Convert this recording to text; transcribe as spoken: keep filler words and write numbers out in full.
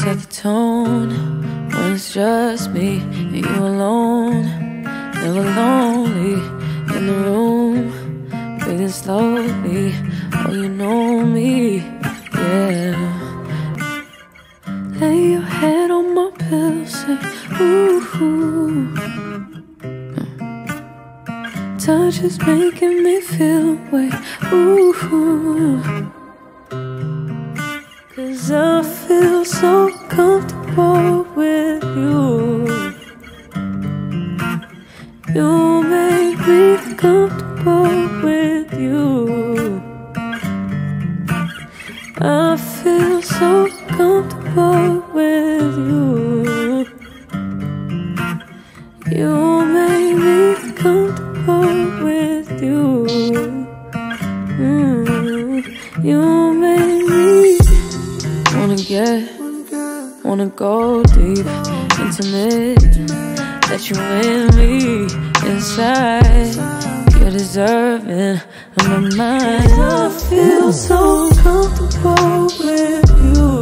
set the tone when it's just me and you alone. Never lonely in the room, breathing slowly. Oh, you know me, yeah. Lay your head on my pillow, say ooh. Touch is making me feel away, ooh. Cause I feel so comfortable with you. You make me comfortable with you. I feel so comfortable with you. You make me comfortable with you. Mm. You make me wanna get, wanna go deep, intimate, let you in me inside. You're deserving of my mind. I feel so comfortable with you.